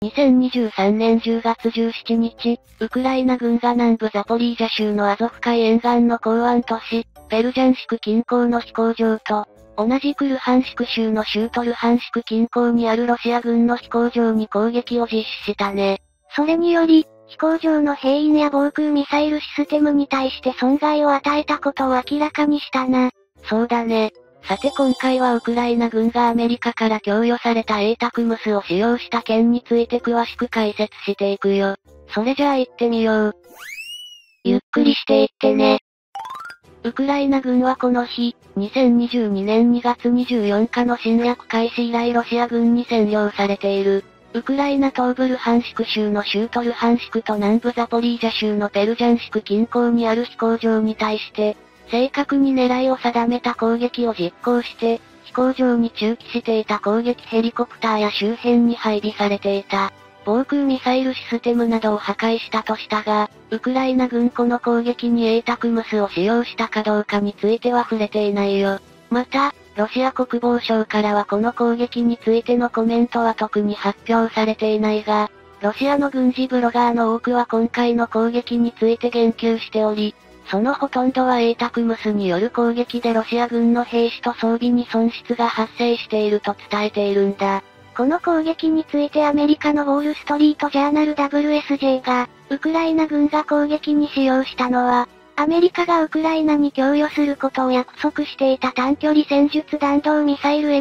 2023年10月17日、ウクライナ軍が南部ザポリージャ州のアゾフ海沿岸の港湾都市、ベルジャンシク近郊の飛行場と、同じくルハンシク州の州都ルハンシク近郊にあるロシア軍の飛行場に攻撃を実施したね。 それにより、飛行場の兵員や防空ミサイルシステムに対して損害を与えたことを明らかにしたな。 そうだね。さて今回はウクライナ軍がアメリカから供与された ATACMS を使用した件について詳しく解説していくよ。それじゃあ行ってみよう。ゆっくりしていってね。ウクライナ軍はこの日、2022年2月24日の侵略開始以来ロシア軍に占領されている。ウクライナ東部ルハンシク州の州都ルハンシクと南部ザポリージャ州のペルジャンシク近郊にある飛行場に対して、正確に狙いを定めた攻撃を実行して、飛行場に駐機していた攻撃ヘリコプターや周辺に配備されていた、防空ミサイルシステムなどを破壊したとしたが、ウクライナ軍この攻撃に ATACMS を使用したかどうかについては触れていないよ。また、ロシア国防省からはこの攻撃についてのコメントは特に発表されていないが、ロシアの軍事ブロガーの多くは今回の攻撃について言及しており、そのほとんどは ATACMS による攻撃でロシア軍の兵士と装備に損失が発生していると伝えているんだ。 この攻撃についてアメリカのウォールストリートジャーナル WSJ が、ウクライナ軍が攻撃に使用したのは、アメリカがウクライナに供与することを約束していた短距離戦術弾道ミサイル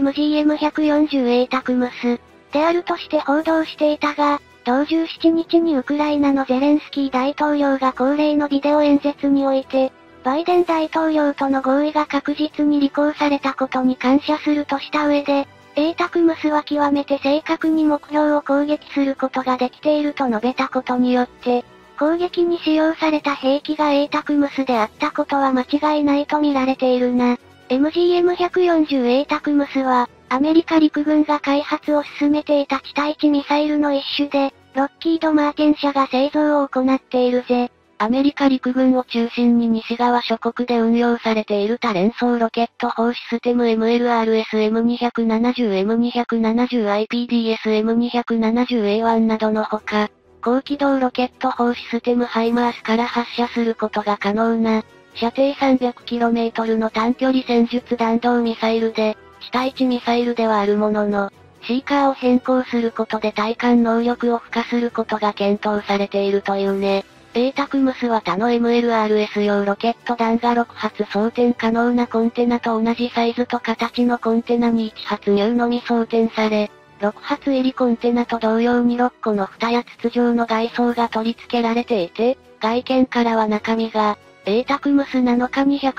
MGM140 ATACMS であるとして報道していたが、同17日にウクライナのゼレンスキー大統領が恒例のビデオ演説において、バイデン大統領との合意が確実に履行されたことに感謝するとした上で、ATACMS は極めて正確に目標を攻撃することができていると述べたことによって、攻撃に使用された兵器が ATACMS であったことは間違いないと見られているな。MGM140 ATACMS は、アメリカ陸軍が開発を進めていた地対地ミサイルの一種で、ロッキード・マーティン社が製造を行っているぜ。 アメリカ陸軍を中心に西側諸国で運用されている多連装ロケット砲システム MLRS-M270IPDS-M270A1 などのほか、高機動ロケット砲システムハイマースから発射することが可能な、射程 300km の短距離戦術弾道ミサイルで、地対地ミサイルではあるものの、シーカーを変更することで対艦能力を付加することが検討されているというね。ATACMS は他の MLRS 用ロケット弾が6発装填可能なコンテナと同じサイズと形のコンテナに1発入のみ装填され、6発入りコンテナと同様に6個の蓋や筒状の外装が取り付けられていて、外見からは中身が、ATACMS なのか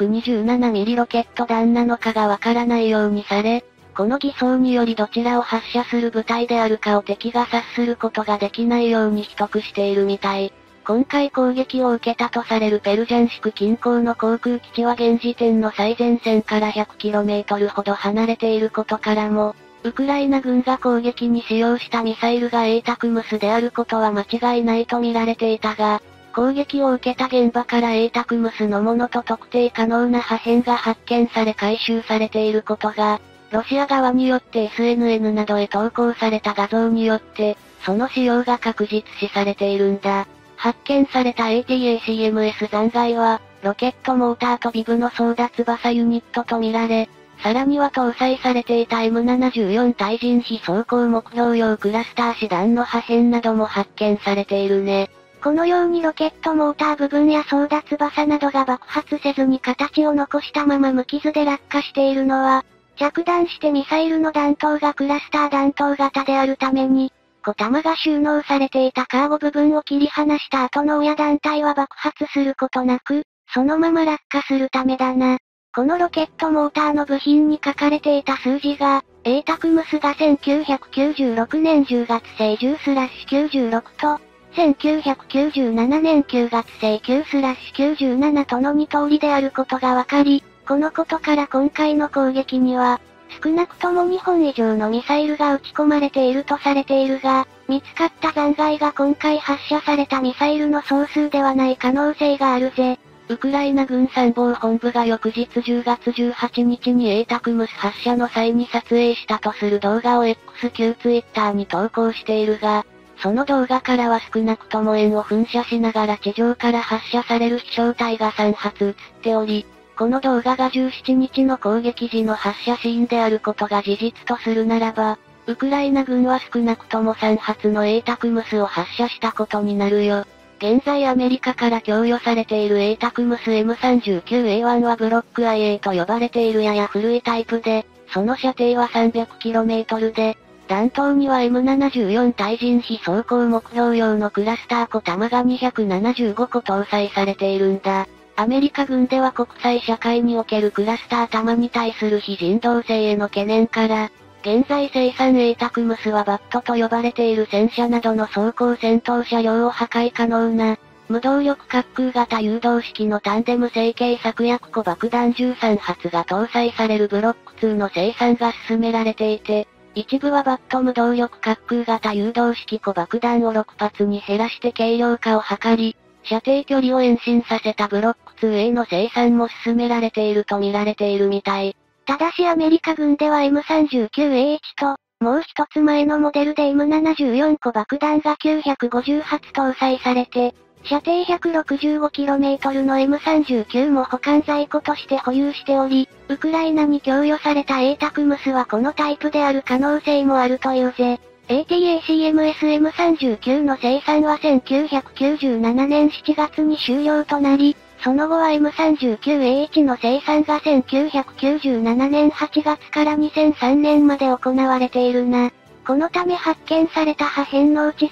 227mm ロケット弾なのかがわからないようにされ、この偽装によりどちらを発射する部隊であるかを敵が察することができないように秘匿しているみたい。今回攻撃を受けたとされるペルジャンシク近郊の航空基地は現時点の最前線から 100km ほど離れていることからも、ウクライナ軍が攻撃に使用したミサイルが ATACMS であることは間違いないと見られていたが、攻撃を受けた現場から ATACMS のものと特定可能な破片が発見され回収されていることが、ロシア側によって SNN などへ投稿された画像によって、その使用が確実視されているんだ。発見された ATACMS 残骸は、ロケットモーターとビブの操舵翼ユニットとみられ、さらには搭載されていた M74 対人非装甲目標用クラスター師団の破片なども発見されているね。 このようにロケットモーター部分や操舵翼などが爆発せずに形を残したまま無傷で落下しているのは、着弾してミサイルの弾頭がクラスター弾頭型であるために、小弾が収納されていたカーゴ部分を切り離した後の親団体は爆発することなく、そのまま落下するためだな。このロケットモーターの部品に書かれていた数字が、ATACMS が1996年10月製10/96と、1997年9月製9/97との2通りであることがわかり、このことから今回の攻撃には、少なくとも2本以上のミサイルが撃ち込まれているとされているが、見つかった残骸が今回発射されたミサイルの総数ではない可能性があるぜ。 ウクライナ軍参謀本部が翌日10月18日に ATACMS 発射の際に撮影したとする動画を X 旧 Twitter に投稿しているが、 その動画からは少なくとも円を噴射しながら地上から発射される飛翔体が3発映っており、この動画が17日の攻撃時の発射シーンであることが事実とするならば、ウクライナ軍は少なくとも3発の ATACMS を発射したことになるよ。現在アメリカから供与されている ATACMS M39A1 はブロック IA と呼ばれているやや古いタイプで、その射程は 300km で、弾頭には M74 対人非走行目標用のクラスター小弾が275個搭載されているんだ。アメリカ軍では国際社会におけるクラスター弾に対する非人道性への懸念から、現在生産 ATACMS はバットと呼ばれている戦車などの装甲戦闘車両を破壊可能な、無動力滑空型誘導式のタンデム成型策薬庫爆弾13発が搭載されるブロック2の生産が進められていて、一部はバット無動力滑空型誘導式小爆弾を6発に減らして軽量化を図り、射程距離を延伸させたブロック 2A の生産も進められていると見られているみたい。 ただしアメリカ軍では M39A1 と、もう一つ前のモデルで M74 個爆弾が950発搭載されて、射程 165km の M39 も保管在庫として保有しており、ウクライナに供与された ATACMS はこのタイプである可能性もあるというぜ。ATACMS M39 の生産は1997年7月に終了となり、その後は M39A1 の生産が1997年8月から2003年まで行われているな。このため発見された破片のうち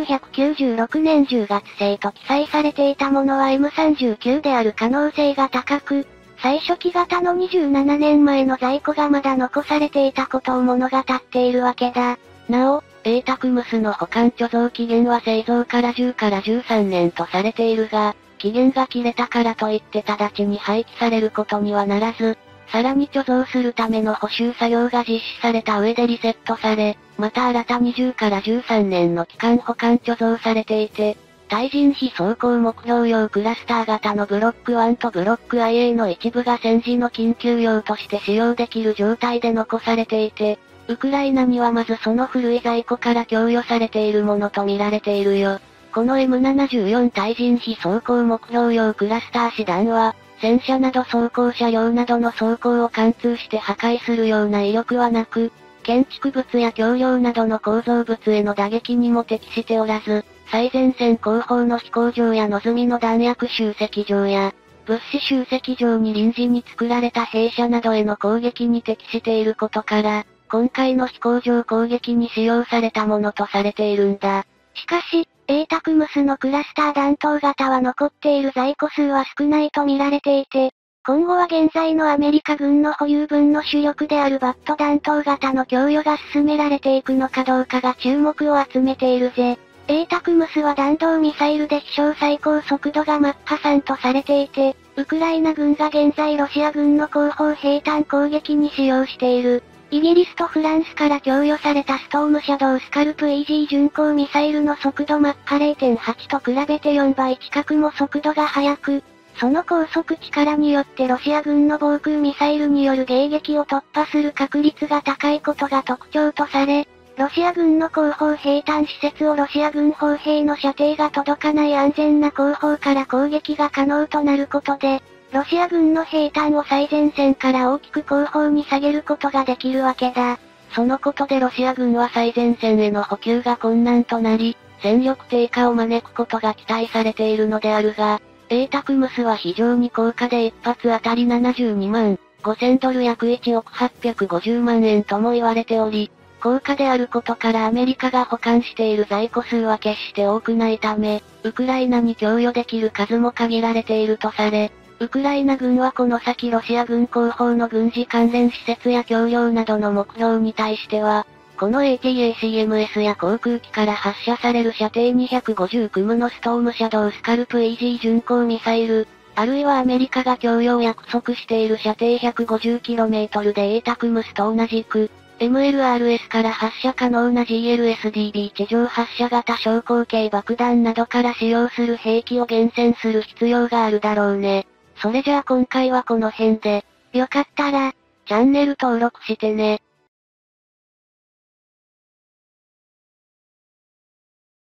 1996年10月製と記載されていたものは M39 である可能性が高く、最初期型の27年前の在庫がまだ残されていたことを物語っているわけだ。 なお、ATACMS の保管貯蔵期限は製造から10から13年とされているが、期限が切れたからといって直ちに廃棄されることにはならず、さらに貯蔵するための補修作業が実施された上でリセットされ、また新たに10から13年の期間保管貯蔵されていて、対人非走行目標用クラスター型のブロック1とブロック IA の一部が戦時の緊急用として使用できる状態で残されていて、ウクライナにはまずその古い在庫から供与されているものと見られているよ。この M74 対人非走行目標用クラスター師団は、戦車など装甲車両などの装甲を貫通して破壊するような威力はなく、建築物や橋梁などの構造物への打撃にも適しておらず、最前線後方の飛行場や望みの弾薬集積場や、物資集積場に臨時に作られた兵舎などへの攻撃に適していることから、今回の飛行場攻撃に使用されたものとされているんだ。 しかし、ATACMS のクラスター弾頭型は残っている在庫数は少ないと見られていて、今後は現在のアメリカ軍の保有分の主力であるバット弾頭型の供与が進められていくのかどうかが注目を集めているぜ。ATACMS は弾道ミサイルで飛翔最高速度がマッハ3とされていて、ウクライナ軍が現在ロシア軍の後方兵隊攻撃に使用している。イギリスとフランスから供与されたストームシャドウスカルプ EG 巡航ミサイルの速度マッハ 0.8 と比べて4倍近くも速度が速く、その高速力によってロシア軍の防空ミサイルによる迎撃を突破する確率が高いことが特徴とされ、ロシア軍の後方兵隊施設をロシア軍砲兵の射程が届かない安全な後方から攻撃が可能となることで、ロシア軍の兵隊を最前線から大きく後方に下げることができるわけだ。 そのことでロシア軍は最前線への補給が困難となり、戦力低下を招くことが期待されているのであるが、ATACMS は非常に高価で一発当たり72万5000ドル約1億850万円とも言われており、高価であることからアメリカが保管している在庫数は決して多くないため、ウクライナに供与できる数も限られているとされ、ウクライナ軍はこの先ロシア軍後方の軍事関連施設や橋梁などの目標に対しては、この ATACMS や航空機から発射される射程250クムのストームシャドウスカルプ EG 巡航ミサイル、あるいはアメリカが供与を約束している射程 150km で ATACMS と同じく、MLRS から発射可能な GLSDB 地上発射型小口径爆弾などから使用する兵器を厳選する必要があるだろうね。それじゃあ今回はこの辺で、 よかったら、 チャンネル登録してね。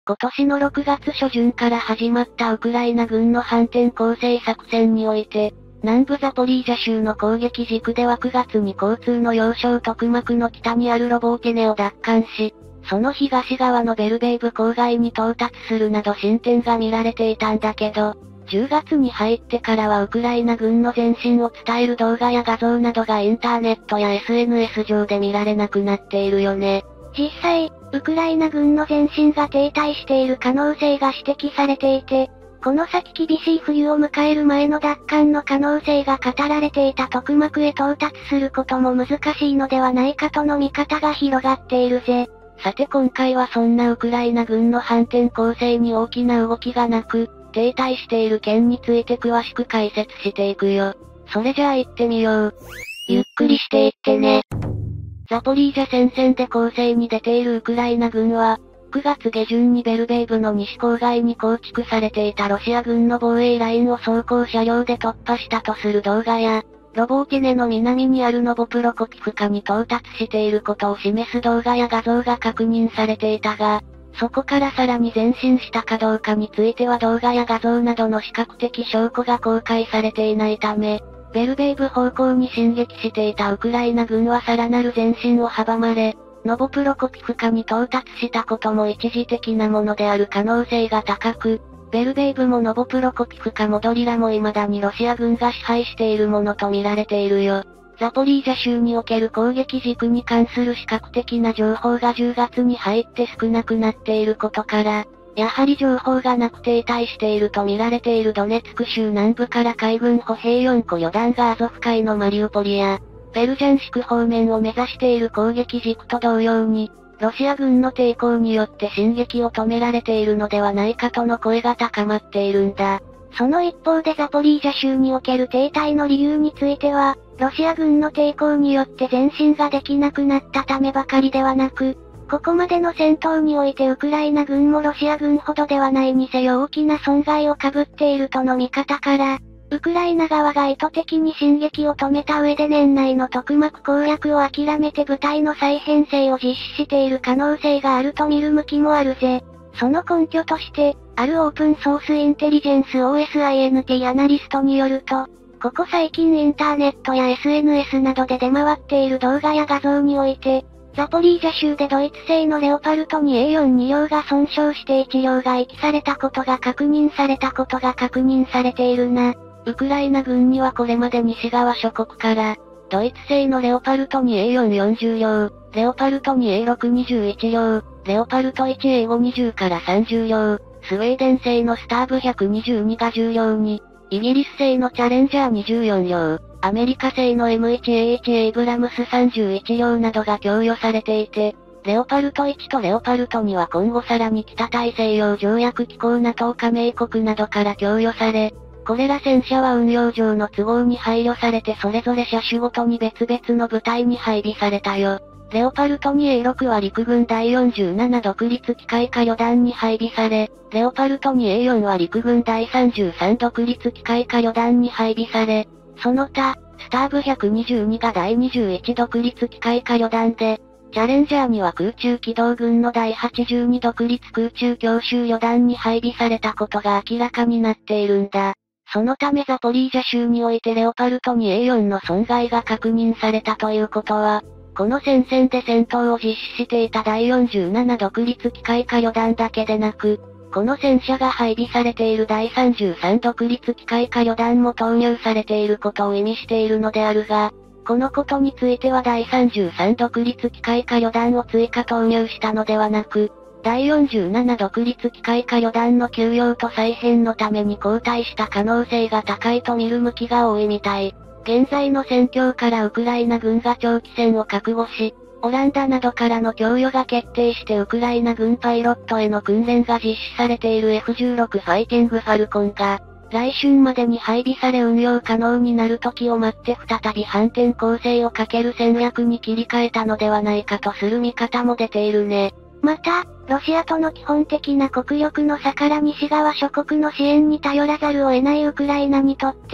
今年の6月初旬から始まったウクライナ軍の反転攻勢作戦において、南部ザポリージャ州の攻撃軸では9月に交通の要衝トクマクの北にあるロボーテネを奪還し、その東側のベルベイブ郊外に到達するなど進展が見られていたんだけど、10月に入ってからはウクライナ軍の前進を伝える動画や画像などがインターネットや SNS 上で見られなくなっているよね。 実際、ウクライナ軍の前進が停滞している可能性が指摘されていて、この先厳しい冬を迎える前の奪還の可能性が語られていたトクマクへ到達することも難しいのではないかとの見方が広がっているぜ。 さて今回はそんなウクライナ軍の反転攻勢に大きな動きがなく、停滞している件について詳しく解説していくよ。それじゃあ行ってみよう。 ゆっくりしていってね。 ザポリージャ戦線で攻勢に出ているウクライナ軍は、9月下旬にベルベイブの西郊外に構築されていたロシア軍の防衛ラインを装甲車両で突破したとする動画や、ロボーティネの南にあるノボプロコキフカに到達していることを示す動画や画像が確認されていたが、そこからさらに前進したかどうかについては動画や画像などの視覚的証拠が公開されていないため、ベルベイブ方向に進撃していたウクライナ軍はさらなる前進を阻まれ、ノボプロコキフカに到達したことも一時的なものである可能性が高く、ベルベイブもノボプロコキフカもドリラも未だにロシア軍が支配しているものと見られているよ。ザポリージャ州における攻撃軸に関する視覚的な情報が10月に入って少なくなっていることから、やはり情報がなく停滞していると見られているドネツク州南部から海軍歩兵4個旅団がアゾフ海のマリウポリや、ベルジャンシク方面を目指している攻撃軸と同様に、ロシア軍の抵抗によって進撃を止められているのではないかとの声が高まっているんだ。 その一方でザポリージャ州における停滞の理由については、ロシア軍の抵抗によって前進ができなくなったためばかりではなく、ここまでの戦闘においてウクライナ軍もロシア軍ほどではないにせよ大きな損害を被っているとの見方から、ウクライナ側が意図的に進撃を止めた上で年内のトクマク攻略を諦めて部隊の再編成を実施している可能性があると見る向きもあるぜ。その根拠として、あるオープンソースインテリジェンス OSINT アナリストによると、ここ最近インターネットや SNS などで出回っている動画や画像において、ザポリージャ州でドイツ製のレオパルト 2A42 両が損傷して1両が遺棄されたことが確認されているな。 ウクライナ軍にはこれまで西側諸国から、ドイツ製のレオパルト 2A440 両、レオパルト 2A621 両、レオパルト 1A520 から30両、スウェーデン製のスターブ122が10両に、イギリス製のチャレンジャー24両、アメリカ製の M1A1 エイブラムス31両などが供与されていて、レオパルト1とレオパルト2は今後さらに北大西洋条約機構 NATO 加盟国などから供与され、これら戦車は運用上の都合に配慮されてそれぞれ車種ごとに別々の部隊に配備されたよ。レオパルト 2A6 は陸軍第47独立機械化旅団に配備され、レオパルト 2A4 は陸軍第33独立機械化旅団に配備され、その他、スターブ122が第21独立機械化旅団で、チャレンジャーには空中機動軍の第82独立空中強襲旅団に配備されたことが明らかになっているんだ。そのためザポリージャ州においてレオパルト 2A4 の損害が確認されたということは、この戦線で戦闘を実施していた第47独立機械化旅団だけでなく、この戦車が配備されている第33独立機械化旅団も投入されていることを意味しているのであるが、このことについては第33独立機械化旅団を追加投入したのではなく、第47独立機械化旅団の休養と再編のために交代した可能性が高いと見る向きが多いみたい。現在の戦況からウクライナ軍が長期戦を覚悟し、オランダなどからの供与が決定してウクライナ軍パイロットへの訓練が実施されている F16 ファイティングファルコンが、来春までに配備され運用可能になる時を待って再び反転攻勢をかける戦略に切り替えたのではないかとする見方も出ているね。 また、ロシアとの基本的な国力の差から西側諸国の支援に頼らざるを得ないウクライナにとって、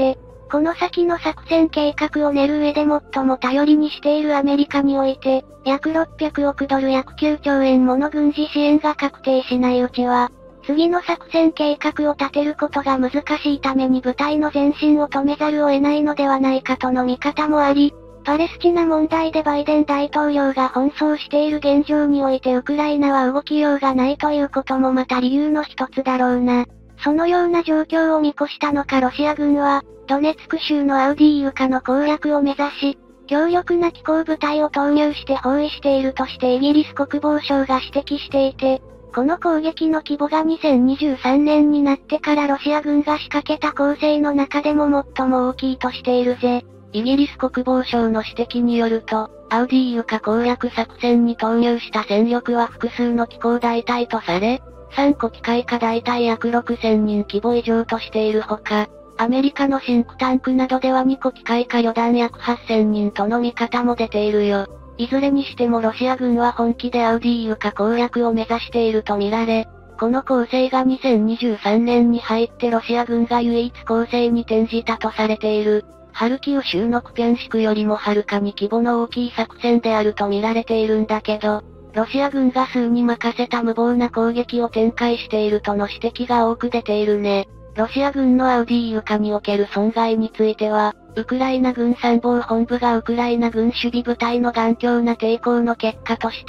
この先の作戦計画を練る上で最も頼りにしているアメリカにおいて、約600億ドル約9兆円もの軍事支援が確定しないうちは、次の作戦計画を立てることが難しいために部隊の前進を止めざるを得ないのではないかとの見方もあり、パレスチナ問題でバイデン大統領が奔走している現状においてウクライナは動きようがないということもまた理由の一つだろうな。そのような状況を見越したのかロシア軍は、ドネツク州のアウディーユカの攻略を目指し、強力な機甲部隊を投入して包囲しているとしてイギリス国防省が指摘していて、この攻撃の規模が2023年になってからロシア軍が仕掛けた攻勢の中でも最も大きいとしているぜ。 イギリス国防省の指摘によると、アウディーユカ攻略作戦に投入した戦力は複数の機甲大隊とされ、3個機械化大隊約6000人規模以上としているほか、アメリカのシンクタンクなどでは2個機械化旅団約8000人との見方も出ているよ。いずれにしてもロシア軍は本気でアウディーユカ攻略を目指していると見られ、この攻勢が2023年に入ってロシア軍が唯一攻勢に転じたとされている、ハルキウ州のクピャンシクよりもはるかに規模の大きい作戦であると見られているんだけど、ロシア軍が数に任せた無謀な攻撃を展開しているとの指摘が多く出ているね。ロシア軍のアウディーユカにおける損害については、ウクライナ軍参謀本部がウクライナ軍守備部隊の頑強な抵抗の結果として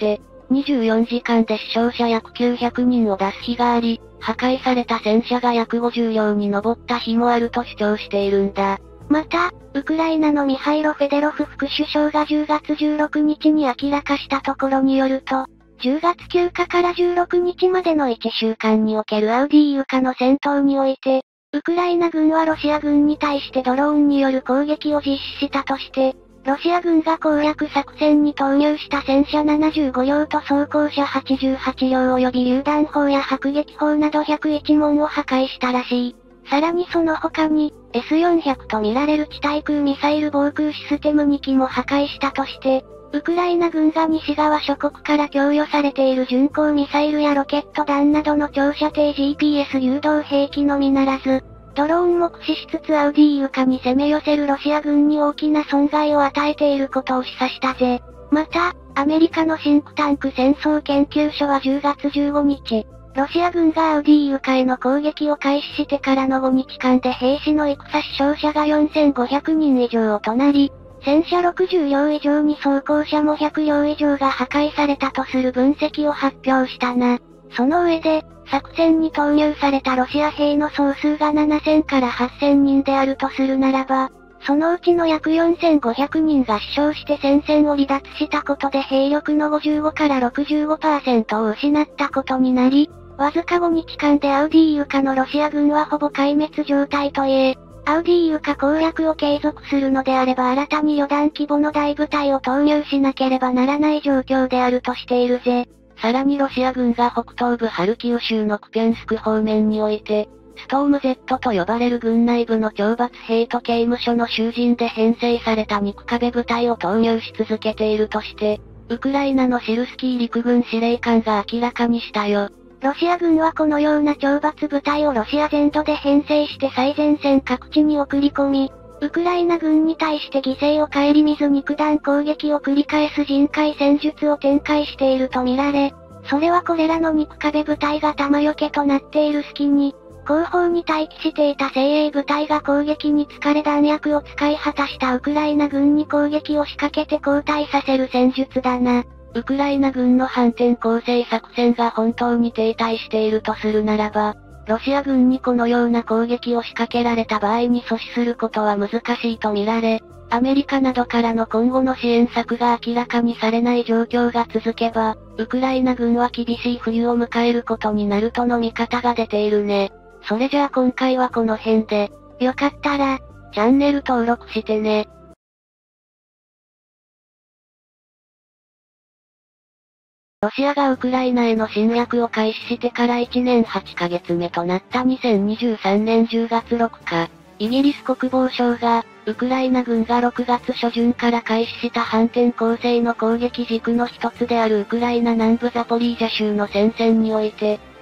、24時間で死傷者約900人を出す日があり、破壊された戦車が約50両に上った日もあると主張しているんだ。 また、ウクライナのミハイロ・フェデロフ副首相が10月16日に明らかしたところによると、10月9日から16日までの1週間におけるアウディーユカの戦闘において、ウクライナ軍はロシア軍に対してドローンによる攻撃を実施したとして、ロシア軍が攻略作戦に投入した戦車75両と装甲車88両及び榴弾砲や迫撃砲など101門を破壊したらしい。さらにその他に、S400 と見られる地対空ミサイル防空システム2機も破壊したとして、ウクライナ軍が西側諸国から供与されている巡航ミサイルやロケット弾などの長射程 GPS 誘導兵器のみならず、ドローンも駆使しつつアウディーユカに攻め寄せるロシア軍に大きな損害を与えていることを示唆したぜ。また、アメリカのシンクタンク戦争研究所は10月15日、ロシア軍がアウディーユカへの攻撃を開始してからの5日間で兵士の戦死傷者が4500人以上となり、戦車60両以上に装甲車も100両以上が破壊されたとする分析を発表したな。その上で、作戦に投入されたロシア兵の総数が7000から8000人であるとするならば、そのうちの約4500人が死傷して戦線を離脱したことで兵力の55から65% を失ったことになり、わずか5日間でアウディーユカのロシア軍はほぼ壊滅状態と言え、アウディーユカ攻略を継続するのであれば新たに旅団規模の大部隊を投入しなければならない状況であるとしているぜ。 さらにロシア軍が北東部ハルキウ州のクピャンスク方面において、ストーム Z と呼ばれる軍内部の懲罰兵と刑務所の囚人で編成された肉壁部隊を投入し続けているとして、ウクライナのシルスキー陸軍司令官が明らかにしたよ。 ロシア軍はこのような懲罰部隊をロシア全土で編成して最前線各地に送り込み、ウクライナ軍に対して犠牲を顧みず肉弾攻撃を繰り返す人海戦術を展開しているとみられ、それはこれらの肉壁部隊が弾よけとなっている隙に、後方に待機していた精鋭部隊が攻撃に疲れ弾薬を使い果たしたウクライナ軍に攻撃を仕掛けて後退させる戦術だな。 ウクライナ軍の反転攻勢作戦が本当に停滞しているとするならば、ロシア軍にこのような攻撃を仕掛けられた場合に阻止することは難しいと見られ、アメリカなどからの今後の支援策が明らかにされない状況が続けば、ウクライナ軍は厳しい冬を迎えることになるとの見方が出ているね。それじゃあ今回はこの辺で、 よかったら、 チャンネル登録してね。ロシアがウクライナへの侵略を開始してから1年8ヶ月目となった2023年10月6日、イギリス国防省が、ウクライナ軍が6月初旬から開始した反転攻勢の攻撃軸の一つであるウクライナ南部ザポリージャ州の戦線において、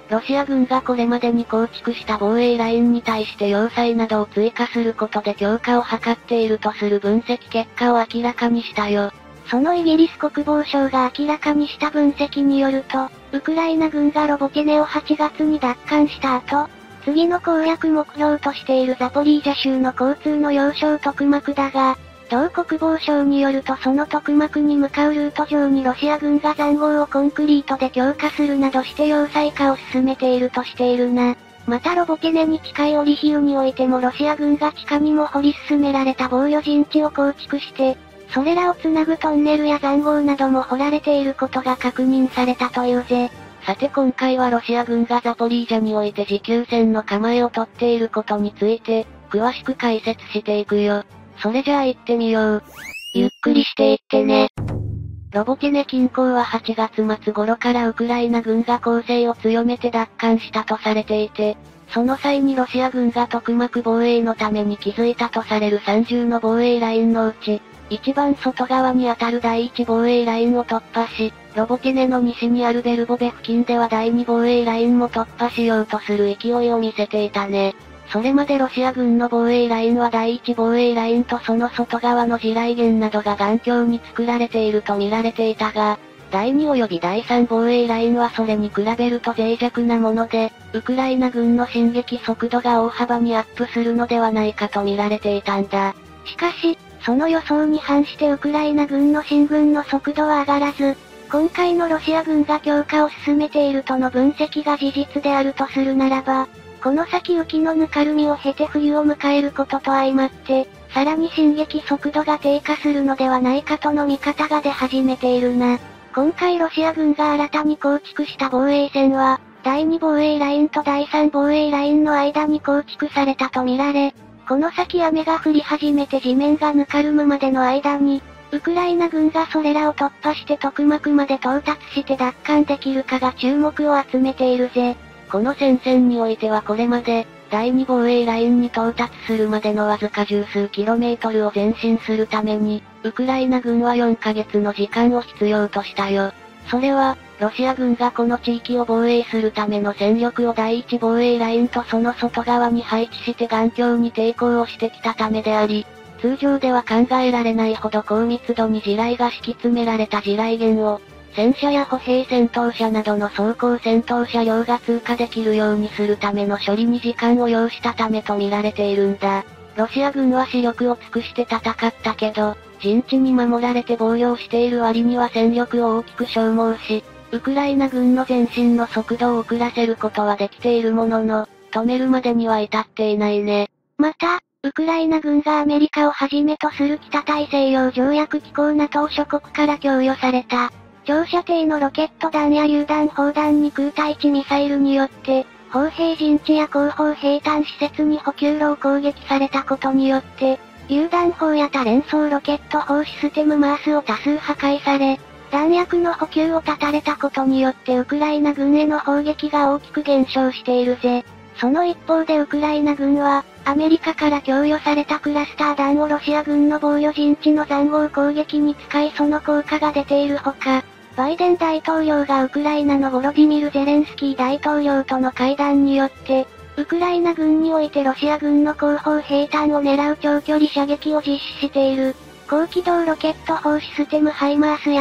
ロシア軍がこれまでに構築した防衛ラインに対して要塞などを追加することで強化を図っているとする分析結果を明らかにしたよ。 そのイギリス国防省が明らかにした分析によると、ウクライナ軍がロボテネを8月に奪還した後、次の攻略目標としているザポリージャ州の交通の要衝トクマクだが、同国防省によるとそのトクマクに向かうルート上にロシア軍が塹壕をコンクリートで強化するなどして要塞化を進めているとしているな。またロボテネに近いオリヒウにおいてもロシア軍が地下にも掘り進められた防御陣地を構築して、それらをつなぐトンネルや塹壕なども掘られていることが確認されたというぜ。 さて今回はロシア軍がザポリージャにおいて持久戦の構えをとっていることについて、詳しく解説していくよ。それじゃあ行ってみよう。 ゆっくりしていってね。 ロボテネ近郊は8月末頃からウクライナ軍が攻勢を強めて奪還したとされていて、その際にロシア軍がトクマク防衛のために築いたとされる30の防衛ラインのうち、一番外側にあたる第1防衛ラインを突破し、ロボテネの西にあるベルボベ付近では第2防衛ラインも突破しようとする勢いを見せていたね。それまでロシア軍の防衛ラインは第1防衛ラインとその外側の地雷原などが頑強に作られていると見られていたが、第2及び第3防衛ラインはそれに比べると脆弱なもので、ウクライナ軍の進撃速度が大幅にアップするのではないかと見られていたんだ。 しかし、その予想に反してウクライナ軍の進軍の速度は上がらず、今回のロシア軍が強化を進めているとの分析が事実であるとするならば、この先浮きのぬかるみを経て冬を迎えることと相まって、さらに進撃速度が低下するのではないかとの見方が出始めているな。今回ロシア軍が新たに構築した防衛線は、第2防衛ラインと第3防衛ラインの間に構築されたとみられ、この先雨が降り始めて地面がぬかるむまでの間に、ウクライナ軍がそれらを突破してトクマクまで到達して奪還できるかが注目を集めているぜ。 この戦線においてはこれまで、第2防衛ラインに到達するまでのわずか十数キロメートルを前進するために、ウクライナ軍は4ヶ月の時間を必要としたよ。それは、ロシア軍がこの地域を防衛するための戦力を第1防衛ラインとその外側に配置して頑強に抵抗をしてきたためであり、通常では考えられないほど高密度に地雷が敷き詰められた地雷原を、戦車や歩兵戦闘車などの装甲戦闘車両が通過できるようにするための処理に時間を要したためと見られているんだ。ロシア軍は死力を尽くして戦ったけど、陣地に守られて防御をしている割には戦力を大きく消耗し、ウクライナ軍の前進の速度を遅らせることはできているものの、止めるまでには至っていないね。 また、ウクライナ軍がアメリカをはじめとする北大西洋条約機構 NATO 諸国から供与された、長射程のロケット弾や榴弾砲弾に空対地ミサイルによって、砲兵陣地や後方兵站施設に補給路を攻撃されたことによって、榴弾砲や多連装ロケット砲システムマースを多数破壊され、弾薬の補給を断たれたことによってウクライナ軍への砲撃が大きく減少しているぜ。その一方でウクライナ軍は、アメリカから供与されたクラスター弾をロシア軍の防御陣地の塹壕攻撃に使いその効果が出ているほか、バイデン大統領がウクライナのボロディミル・ゼレンスキー大統領との会談によって、ウクライナ軍においてロシア軍の後方兵站を狙う長距離射撃を実施している、高機動ロケット砲システムハイマースや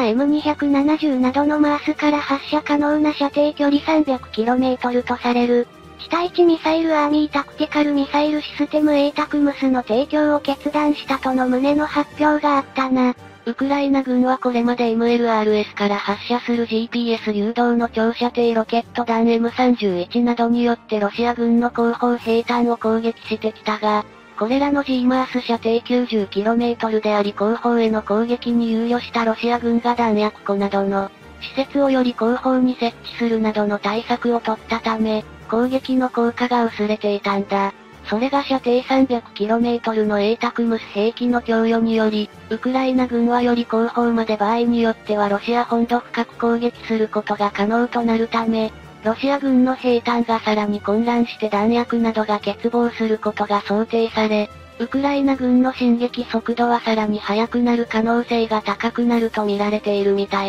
M270 などのマースから発射可能な射程距離 300km とされる、地対地ミサイルアーミータクティカルミサイルシステム ATACMS の提供を決断したとの旨の発表があったな。 ウクライナ軍はこれまで MLRS から発射する GPS 誘導の長射程ロケット弾 M31 などによってロシア軍の後方兵站を攻撃してきたが、これらの GMARS 射程 90km であり後方への攻撃に猶予したロシア軍が弾薬庫などの施設をより後方に設置するなどの対策を取ったため、攻撃の効果が薄れていたんだ。それが射程 300km の ATACMS 兵器の供与により、ウクライナ軍はより後方まで場合によってはロシア本土深く攻撃することが可能となるため、ロシア軍の兵站がさらに混乱して弾薬などが欠乏することが想定され、ウクライナ軍の進撃速度はさらに速くなる可能性が高くなると見られているみたい。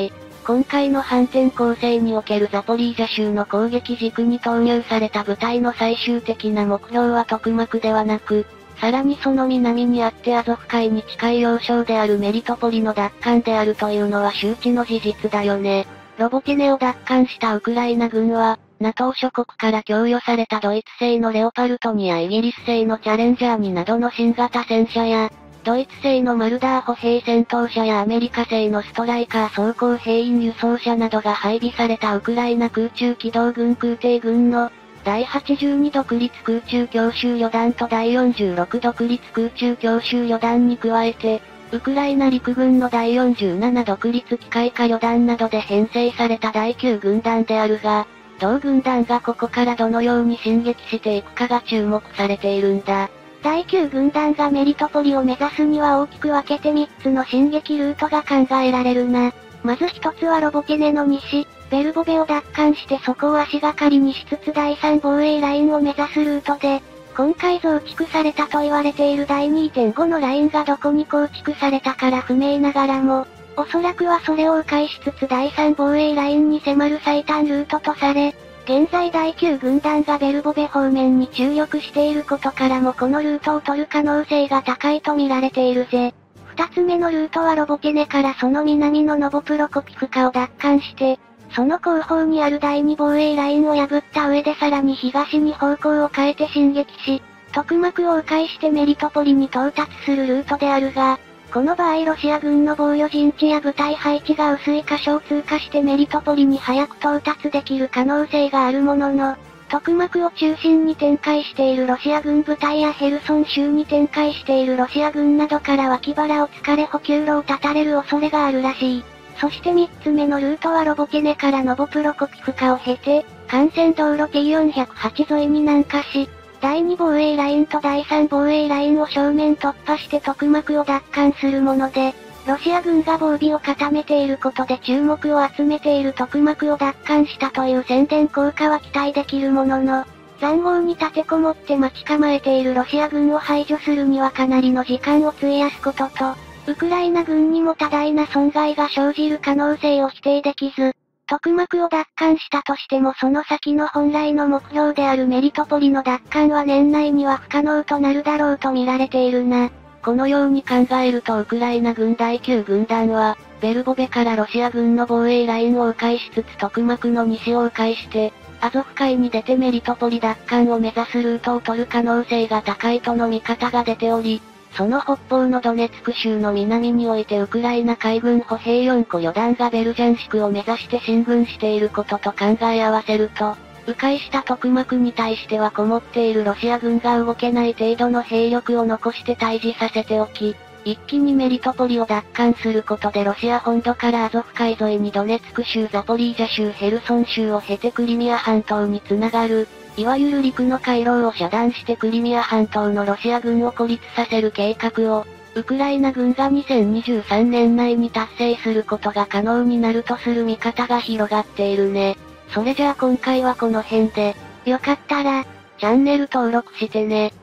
今回の反転攻勢におけるザポリージャ州の攻撃軸に投入された部隊の最終的な目標はトクマクではなく、さらにその南にあってアゾフ海に近い要衝であるメリトポリの奪還であるというのは周知の事実だよね。ロボティネを奪還したウクライナ軍は、NATO 諸国から供与されたドイツ製のレオパルト2やイギリス製のチャレンジャー2などの新型戦車や、ドイツ製のマルダー歩兵戦闘車やアメリカ製のストライカー装甲兵員輸送車などが配備されたウクライナ空中機動軍空挺軍の第82独立空中強襲旅団と第46独立空中強襲旅団に加えて、ウクライナ陸軍の第47独立機械化旅団などで編成された第9軍団であるが、同軍団がここからどのように進撃していくかが注目されているんだ。 第9軍団がメリトポリを目指すには大きく分けて3つの進撃ルートが考えられるな。まず1つはロボティネの西、ベルボベを奪還してそこを足がかりにしつつ第3防衛ラインを目指すルートで、今回増築されたと言われている第 2.5 のラインがどこに構築されたから不明ながらも、おそらくはそれを迂回しつつ第3防衛ラインに迫る最短ルートとされ、現在第9軍団がベルボベ方面に注力していることからもこのルートを取る可能性が高いと見られているぜ。二つ目のルートはロボティネからその南のノボプロコピフカを奪還して、その後方にある第2防衛ラインを破った上でさらに東に方向を変えて進撃し、トクマクを迂回してメリトポリに到達するルートであるが、この場合ロシア軍の防御陣地や部隊配置が薄い箇所を通過してメリトポリに早く到達できる可能性があるものの、トクマクを中心に展開しているロシア軍部隊やヘルソン州に展開しているロシア軍などから脇腹を突かれ補給路を断たれる恐れがあるらしい。そして3つ目のルートはロボティネからノボプロコピフカを経て、幹線道路 T408 沿いに南下し、第2防衛ラインと第3防衛ラインを正面突破してトクマクを奪還するもので、ロシア軍が防備を固めていることで注目を集めているトクマクを奪還したという宣伝効果は期待できるものの、塹壕に立てこもって待ち構えているロシア軍を排除するにはかなりの時間を費やすことと、ウクライナ軍にも多大な損害が生じる可能性を否定できず、トクマクを奪還したとしてもその先の本来の目標であるメリトポリの奪還は年内には不可能となるだろうと見られているな。 このように考えるとウクライナ軍第9軍団は、ベルボベからロシア軍の防衛ラインを迂回しつつトクマクの西を迂回して、アゾフ海に出てメリトポリ奪還を目指すルートを取る可能性が高いとの見方が出ており、その北方のドネツク州の南においてウクライナ海軍歩兵4個旅団がベルジャンシクを目指して進軍していることと考え合わせると、迂回したトクマクに対してはこもっているロシア軍が動けない程度の兵力を残して対峙させておき、一気にメリトポリを奪還することでロシア本土からアゾフ海沿いにドネツク州ザポリージャ州ヘルソン州を経てクリミア半島につながる、いわゆる陸の回廊を遮断してクリミア半島のロシア軍を孤立させる計画を、ウクライナ軍が2023年内に達成することが可能になるとする見方が広がっているね。それじゃあ今回はこの辺で、 よかったら、 チャンネル登録してね。